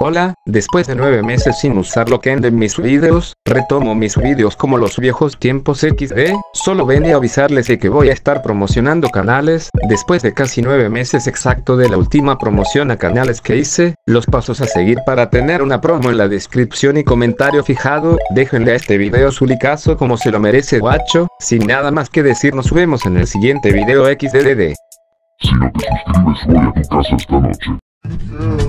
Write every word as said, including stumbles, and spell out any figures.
Hola, después de nueve meses sin usar lo que en mis videos, retomo mis videos como los viejos tiempos equis de, solo venía a avisarles de que voy a estar promocionando canales, después de casi nueve meses exacto de la última promoción a canales que hice, los pasos a seguir para tener una promo en la descripción y comentario fijado, déjenle a este video su likeazo como se lo merece guacho, sin nada más que decir nos vemos en el siguiente video equis de. Si no te suscribes voy a tu casa esta noche.